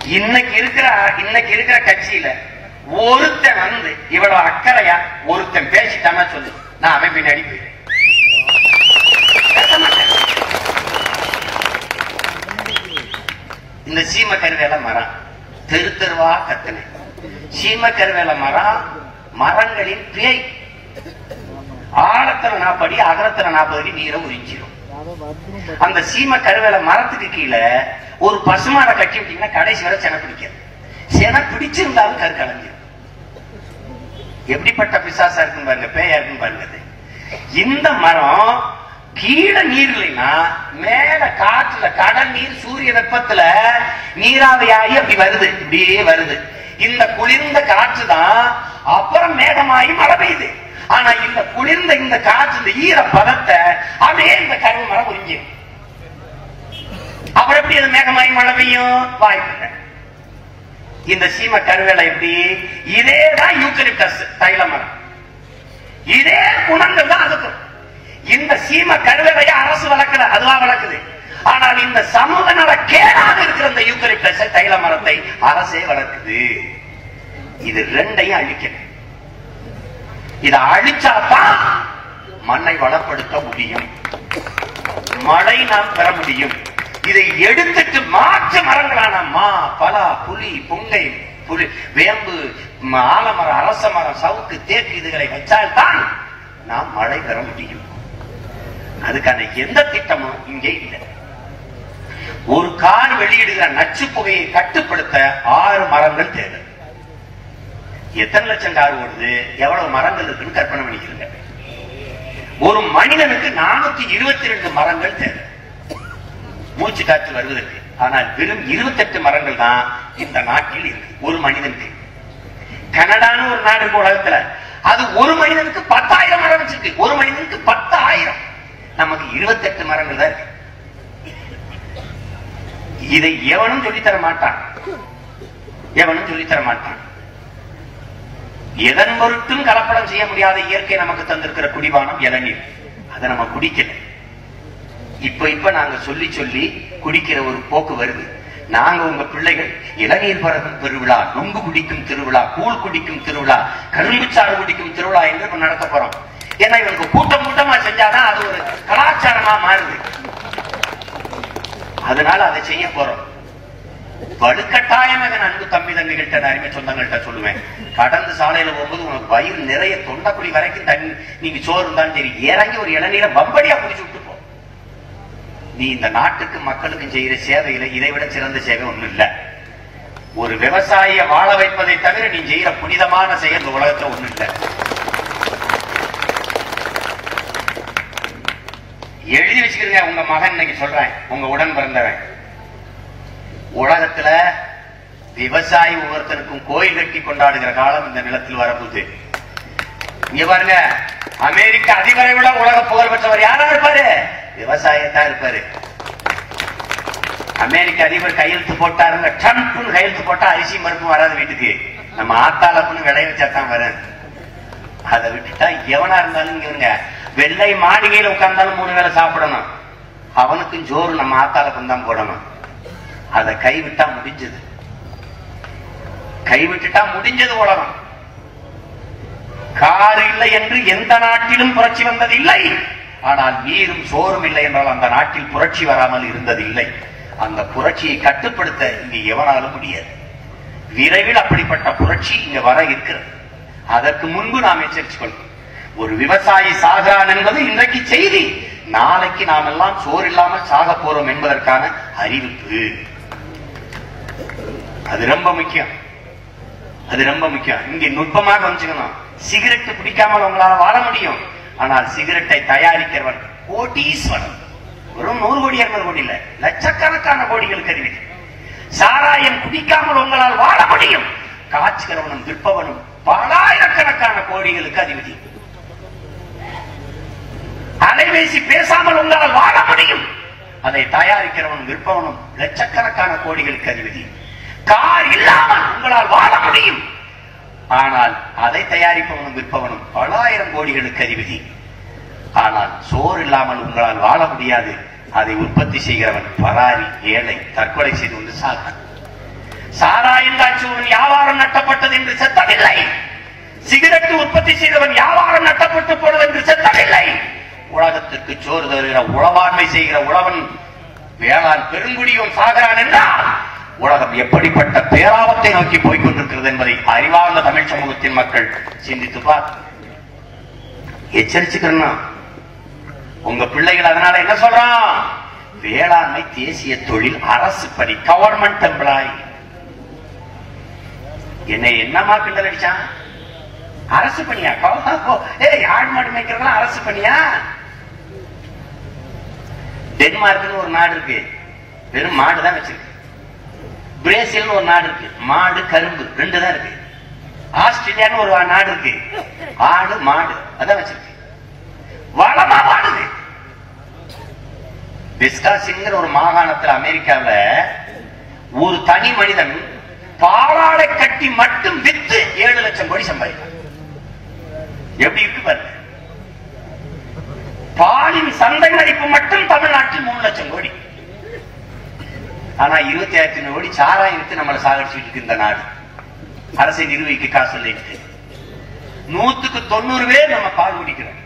இன்னைக்கு இருக்கிற கட்சியில ஒருத்தன் வந்து இவ்வளவு அக்கறையா ஒருத்தன் பேசிட்டானா சொல்லு, நான் அவன் பின்னாடி போயிடுறேன். இந்த சீம கருவேல மரம் தெரு தெருவா கத்துன சீம கருவேல மரம் மரங்களின் பேய். ஆழத்துல 40 அடி அகலத்துல 40 அடி நீரை உறிஞ்சிடும். அந்த சீம கருவேல மரத்துக்கு கீழே ஒரு பசுமாடை கட்டி விட்டீங்கன்னா கடைசி வரை சென பிடிக்காது. சென பிடிச்சிருந்தாலும் கரு கலஞ்சிடும். எப்படிப்பட்ட பிசாசா இருக்குன்னு பாருங்க, பேயா இருக்குன்னு பாருங்க. இந்த மரம் கீழே நீர் இல்லைன்னா மேல காற்றுல கடல் நீர் சூரிய வெப்பத்துல நீராவியாகி அப்படி வருது, இப்படியே வருது. இந்த குளிர்ந்த காற்று தான் அப்புறம் மேகமாகி மழை பெய்யுது. ஆனா இந்த குளிர்ந்த இந்த காற்று இந்த ஈர பதத்தை அப்படியே இந்த கருவு மரம் உறிஞ்சிடும். அப்புறம் எப்படி அது மேகமாகி மழை பெய்யும்? வாய்ப்பு. இந்த சீம கருவேலை எப்படி? இதேதான் யூக்கலிப்டஸ் தைல மரம், இதே குணங்கள் தான் அதுக்கும். இந்த சீம கருவேலையை அரசு வளர்க்கல, அதுவா வளர்க்குது. ஆனால் இந்த சமூக நல கேடாக இருக்கிற இந்த யூக்கலிப்டஸ் தைல மரத்தை அரசே வளர்க்குது. இது ரெண்டையும் அழிக்கணும். இதை அழிச்சாதான் மண்ணை வளப்படுத்த முடியும், மழை நாம் பெற முடியும். இதை எடுத்துட்டு மாற்று மரங்களான மா, பலா, புலி, புங்கை, புலி, வேம்பு, ஆலமரம், அரச மரம், சவுக்கு, தேக்கு இதுகளை வச்சால்தான் நாம் மழை பெற முடியும். அதுக்கான எந்த திட்டமும் இங்கே இல்லை. ஒரு கார் வெளியிடுகிற நச்சு புகையை கட்டுப்படுத்த 6 மரங்கள் தேவை. எத்தனை லட்சம் கார் ஓடுது, எவ்வளவு மரங்கள் இருக்குன்னு கற்பனை பண்ணிக்கிறீங்க. ஒரு மனிதனுக்கு 422 மரங்கள் தேவை மூச்சு காற்று வருவதற்கு. ஆனால் வெறும் 28 மரங்கள் தான் இந்த நாட்டில் இருக்கு ஒரு மனிதனுக்கு. கனடான்னு ஒரு நாடு இருக்கு உலகத்துல, அது ஒரு மனிதனுக்கு 10,000 மரம் வச்சிருக்கு. ஒரு மனிதனுக்கு 10,000, நமக்கு 28 மரங்கள் தான் இருக்கு. இதை எவனும் சொல்லித்தர மாட்டான், எவனும் சொல்லித்தர மாட்டான். எதன் பொருட்டும் கலப்படம் செய்ய முடியாத இயற்கை நமக்கு தந்திருக்கிற குடிபானம் இளநீர். அதை நம்ம குடிக்கல. இப்ப நாங்க சொல்லி சொல்லி குடிக்கிற ஒரு போக்கு வருது. நாங்க உங்க பிள்ளைகள் இளநீர் பறக்கும் திருவிழா, நொங்கு குடிக்கும் திருவிழா, கூழ் குடிக்கும் திருவிழா, கரும்புச்சாறு குடிக்கும் திருவிழா என்று நடத்த போறோம். ஏன்னா இவனுக்கு கூட்டம் கூட்டமா செஞ்சாதான் அது ஒரு கலாச்சாரமா மாறுது. அதனால அதை செய்ய போறோம். வலுக்கட்டாயமாக அன்பு தம்பி தம்பிகிட்ட அருமை சொந்தங்கள்கிட்ட சொல்லுவேன், கடந்து சாலையில போகும்போது உனக்கு வயிறு நிறைய தொண்டக்குடி வரைக்கும் தண்ணி, நீங்க சோறு இருந்தாலும் சரி இறங்கி ஒரு இளநீரை பம்படியா குடிச்சு விட்டு போ. நீ இந்த நாட்டுக்கு மக்களுக்கும் செய்யற சேவையில இதை விட சிறந்த சேவை ஒண்ணும் இல்ல. ஒரு விவசாயிய வாழ வைப்பதை தவிர நீ செய்யற புனிதமான செயல் இந்த உலகத்துல ஒண்ணும் இல்ல. எழுதி வச்சுக்கிறீங்க. உங்க மகன் இன்னைக்கு சொல்றேன், உங்க உடன் பிறந்தவன். உலகத்துல விவசாயி ஒவ்வொருத்தருக்கும் கோயில் கட்டி கொண்டாடுகிற காலம் இந்த நிலத்தில் வரப்போகுது. இங்க பாருங்க, அமெரிக்க அதிபரை விட உலக புகழ் பெற்றவர் யாரா இருப்பாரு? விவசாயத்தான் இருப்பாரு. அமெரிக்க அதிபர் கையெழுத்து போட்டாருங்க, ட்ரம்ப் கையெழுத்து போட்டா அரிசி மறுப்பு வராது வீட்டுக்கு. நம்ம ஆத்தாளப்புன்னு விளைய வச்சாதான் வரும். அதை விட்டுட்டா எவனா இருந்தாலும் இங்க வெள்ளை மாளிகையில உட்கார்ந்தாலும் 3 வேளை சாப்பிடணும். அவனுக்கும் ஜோறு நம்ம ஆத்தாளப்புன்னு தான் போடணும். அதை கைவிட்டா முடிஞ்சது, கைவிட்டுட்டா முடிஞ்சது உலகம். கார் இல்லை என்று எந்த நாட்டிலும் புரட்சி வந்தது இல்லை. ஆனால் நீரும் சோறும் இல்லை என்றால் அந்த நாட்டில் புரட்சி வராமல் இருந்தது இல்லை. அந்த புரட்சியை கட்டுப்படுத்த இங்கு எவனாலும் முடியாது. விரைவில் அப்படிப்பட்ட புரட்சி இங்க வர இருக்கிறது. அதற்கு முன்பு நாம் எச்சரித்துக் கொள்வோம். ஒரு விவசாயி சாகிறான் என்பது இன்றைக்கு செய்தி, நாளைக்கு நாம் எல்லாம் சோறு இல்லாமல் சாக போறோம் என்பதற்கான அறிவிப்பு. அது ரொம்ப முக்கியம், அது ரொம்ப முக்கியம். இங்கே நுட்பமாக வந்துக்கணும். சிகரெட் பிடிக்காமல் உங்களால வாழ முடியும். ஆனால் சிகரெட்டை தயாரிக்கிறவன் கோடீஸ்வரன். ஒரு 100 கோடி 200 கோடி இல்ல, லட்சக்கணக்கான கோடிகளுக்கு அறிவிக்க. சாராயம் குடிக்காமல் உங்களால் வாழ முடியும். காய்ச்சுகிறவனும் விற்பவனும் பலாயிரக்கணக்கான கோடிகளுக்கு அதிபதி. அலைபேசி பேசாமல் உங்களால் வாழ முடியும். அதை தயாரிக்கிறவனும் விற்பவனும் லட்சக்கணக்கான கோடிகளுக்கு அதிபதி. கார் இல்லாமல் உங்களால் வாழ முடியும். ஆனால் அதை தயாரிப்பவனும் விற்பவனும் பலாயிரம் கோடிகளுக்கு அதிபதி. ஆனால் சோறு இல்லாமல் உங்களால் வாழ முடியாது. அதை உற்பத்தி செய்கிறவன் பராரி, ஏழை, தற்கொலை செய்து கொண்டு சாகிறான். சாராயம் காய்ச்சுவன் வியாபாரம் நட்டப்பட்டது என்று செத்தவில்லை. சிகரெட் உற்பத்தி செய்தவன் வியாபாரம் நட்டப்பட்டு போனது என்று செத்தவில்லை. உலகத்திற்கு சோறு தருகிற உழவாண்மை செய்கிற உழவன் வேளாண் பெருங்குடியும் சாகிறான் என்றால் உலகம் எப்படிப்பட்ட பேராபத்தை நோக்கி போய்கொண்டிருக்கிறது என்பதை அறிவார்ந்த தமிழ் சமூகத்தின் மக்கள் சிந்தித்து பார்த்து எச்சரிச்சுக்கணும். உங்க பிள்ளைகள் அதனால என்ன சொல்றான்? வேளாண்மை தேசிய தொழில், அரசு பணி, கவர்மெண்ட் எம்ப்ளாய். என்னமா கிண்டல் அடிச்சான்? அரசு பணியா? ஆடு மாடு மேய்க்கிறதெல்லாம் அரசு பணியா? டென்மார்க்னு ஒரு நாடு இருக்கு, வெறும் மாடு தான் வச்சிருக்கு. பிரேசில் ஒரு நாடு இருக்கு, மாடு கரும்பு ரெண்டு தான் இருக்கு. ஆஸ்திரேலியான்னு ஒரு நாடு இருக்கு, ஆடு மாடு அதான் வச்சிருக்கு. வளமா வாடுது. விஸ்காசின்ங்கிற ஒரு மாகாணத்தில் அமெரிக்காவில் ஒரு தனி மனிதன் பாலாடை கட்டி மட்டும் வித்து 7 லட்சம் கோடி சம்பாதிக்கிறார். எப்படி இருக்கு பாருங்க. பாலின் சந்தை மதிப்பு மட்டும் தமிழ்நாட்டில் 3 லட்சம் கோடி. ஆனா 25,000 கோடி சாராயம் வித்து நம்மளை சாகடிச்சுட்டு இருக்கு இந்த நாடு. அரசை நிர்வகிக்க காசு இல்லை. 100க்கு 90 பேர் நம்ம பால் குடிக்கிறோம்.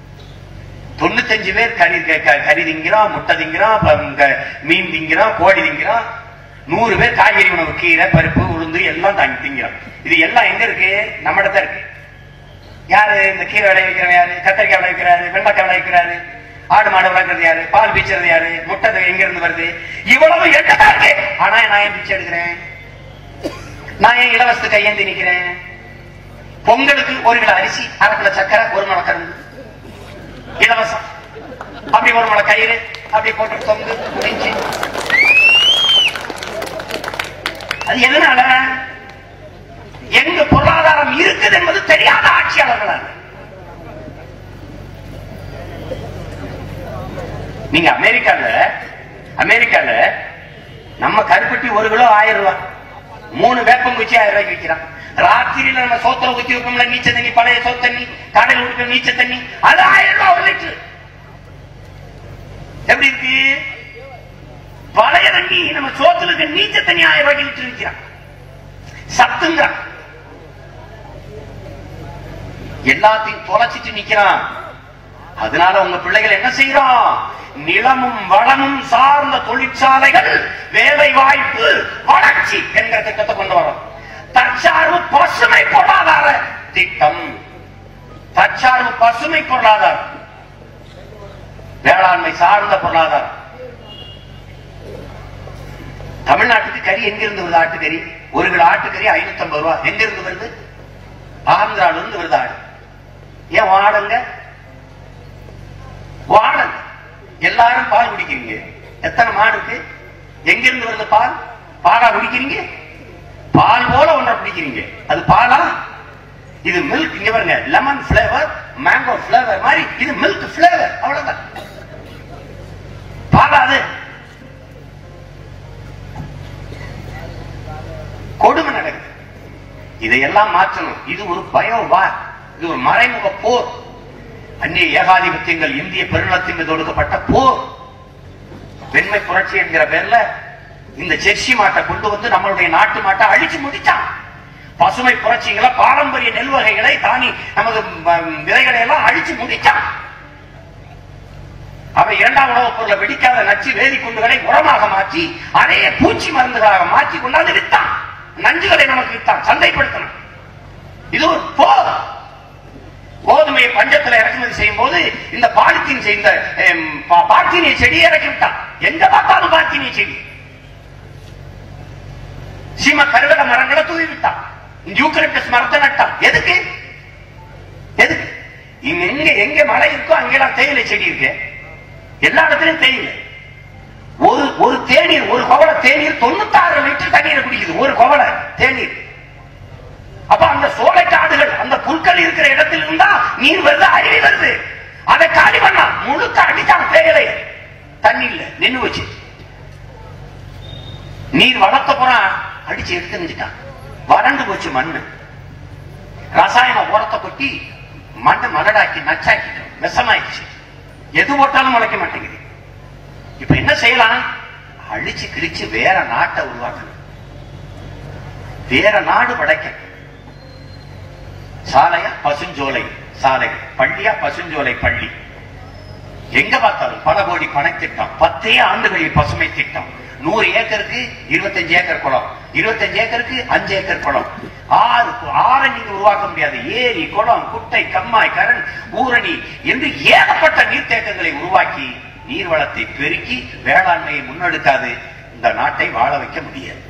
95 பேர் கறி திங்கிறோம், முட்டை திங்கிறோம், மீன் திங்கிறோம், கோழி திங்கிறோம். 100 பேர் காய்கறி உணவு, கீரை, பருப்பு, உளுந்து எல்லாம் திங்கிறோம். இது எல்லாம் எங்க இருக்கு? நம்மகிட்ட இருக்கு. யாரு இந்த கீரை விளைவிக்கிறவன்? யாரு கத்திரிக்காய் விளைவிக்கிறாரு, வெண்டைக்காய் விளைவிக்கிறாரு, ஆடு மாடு வளர்க்கறது யாரு, பால் பீச்சது யாரு, முட்டை எங்க இருந்து வருது? இவ்வளவு என்னதான் இருக்கு. ஆனா நான் ஏன் பிச்சை எடுக்கிறேன்? நான் ஏன் இலவசத்து கையேந்தி நிக்கிறேன்? பொங்கலுக்கு 1 கிலோ அரிசி, 1/2 கிலோ சக்கரை, 1 முளை கரும்பு இலவசம். அப்படி 1 முளை கயிறு அப்படி போட்டு தொங்கு முடிஞ்சு. அது எதனால? எங்க பொருளாதாரம் இருக்குது என்பது தெரியாத ஆட்சியாளர்களால். நீங்க அமெரிக்கால நம்ம கருப்பட்டி 1 கிலோ 1000 ரூபாய், 3 வேப்பங்குச்சி 1000 ரூபாய்க்கு விற்கிறான். ராத்திரியில நம்ம சோத்துல ஊத்தி வைப்போம்ல நீச்ச தண்ணி, பழைய சோத்து தண்ணி, கடையில் ஊற்றி நீச்ச தண்ணி, அது 1000 ரூபாய் 1 லிட்டர். எப்படி இருக்கு? பழைய தண்ணி நம்ம சோத்துல இருக்க நீச்ச தண்ணி 1000 ரூபாய்க்கு லிட்டர் விற்கிறான். சத்துங்கிறான். எல்லாத்தையும் தொலைச்சிட்டு நிக்கிறான். அதனால உங்க பிள்ளைகள் என்ன செய்யறோம்? நிலமும் வளமும் சார்ந்த தொழிற்சாலைகள், வேலை வாய்ப்பு, வளர்ச்சி என்கிற திட்டத்தை கொண்டு வரோம். தற்சார்பு பசுமை பொருளாதார திட்டம், தற்சார்பு பசுமை பொருளாதாரம், வேளாண்மை சார்ந்த பொருளாதாரம். தமிழ்நாட்டுக்கு கறி எங்கிருந்து வருது? ஆட்டுக்கறி 1 கிலோ ஆட்டுக்கறி 550 ரூபாய். எங்கிருந்து வருது? ஆந்திரால இருந்து வருது ஆடு. ஏன் வாடங்க? வாடங்க. எல்லாரும் பால் குடிக்கிறீங்க. எத்தனை மாடு இருக்கு? எங்கிருந்து வருது பால்? பாலா குடிக்கிறீங்க? பால் போல ஒன்றை குடிக்கிறீங்க. அது பாலா? இது மில்க். இங்க பாருங்க, லெமன் பிளேவர், மேங்கோ பிளேவர் மாதிரி இது மில்க் பிளேவர். அவ்வளவுதான். பாலா? அது கொடுமை நடக்குது. இதையெல்லாம் மாற்றணும். இது ஒரு பயோ வார், இது ஒரு மறைமுக போர். அந்நிய ஏகாதிபத்தியங்கள் இந்திய பெருநிலத்தின் மீது ஒடுக்கப்பட்ட போர். வெண்மை புரட்சி என்கிற பேர்ல இந்த ஜெர்சி மாட்டை கொண்டு வந்து நம்மளுடைய நாட்டு மாட்டை அழிச்சு முடிச்சான். பசுமை புரட்சிகளை, பாரம்பரிய நெல் வகைகளை, தானி நமது விதைகளை எல்லாம் அழிச்சு முடிச்சான். அவை 2ஆம் உலகப் பொருளை வெடிக்காத நச்சு வேதி குண்டுகளை உரமாக மாற்றி அதைய பூச்சி மருந்துகளாக மாற்றி கொண்டாந்து வித்தான். நஞ்சுகளை நமக்கு வித்தான், சந்தைப்படுத்தணும். இது ஒரு போர். கோதுமையை பஞ்சத்தில் இறக்குமதி செய்யும் போது இந்த பாலித்தீன் செய்த பாத்தீனிய செடியை இறக்கி விட்டான். எங்க பார்த்தாலும் பாத்தீனிய செடி. சீம கருவேல மரங்களை தூவி விட்டான். யூக்கலிப்டஸ் மரத்தை நட்டான். எதுக்கு? எதுக்கு? எங்க எங்க மழை இருக்கோ அங்கெல்லாம் தேயிலை செடி இருக்கு. எல்லா இடத்துலயும் தேயிலை. ஒரு தேநீர், ஒரு கோவலை தேநீர் 96 லிட்டர் தண்ணீரை குடிக்குது. ஒரு கோவலை தேநீர். அப்ப அந்த சோலை காடுகள், அந்த புற்கள் இருக்கிற இடத்தில் இருந்தா நீர் வருது, அருவி வருது. அதை காலி பண்ணா முழுக்க அடிச்சான் தேயிலை. தண்ணி இல்ல, நின்று வச்சு. நீர் வளர்த்த போறா அடிச்சு எடுத்துட்டான். வறண்டு போச்சு மண்ணு. ரசாயன உரத்தை கொட்டி மண்ணை மலடாக்கி நச்சாக்கிட்டோம். விஷமாயிடுச்சு. எது போட்டாலும் முளைக்க மாட்டேங்குது. இப்ப என்ன செய்யலாம்? அழிச்சு கிழிச்சு வேற நாட்டை உருவாக்கணும். வேற நாடு படைக்க. சாலையா பசுஞ்சோலை சாலை, பள்ளியா பசுஞ்சோலை பள்ளி. எங்க பார்த்தாலும் பல கோடி பணத்திட்டம், 10 ஆண்டுகளில் பசுமை திட்டம். 100 ஏக்கருக்கு 25 ஏக்கர் குளம், 25 ஏக்கருக்கு 5 ஏக்கர் குளம். ஆறு நீங்க உருவாக்க முடியாது. ஏரி, குளம், குட்டை, கம்மாய், கரண், ஊரணி என்று ஏகப்பட்ட நீர்த்தேக்கங்களை உருவாக்கி நீர்வளத்தை பெருக்கி வேளாண்மையை முன்னெடுக்காது இந்த நாட்டை வாழ வைக்க முடியாது.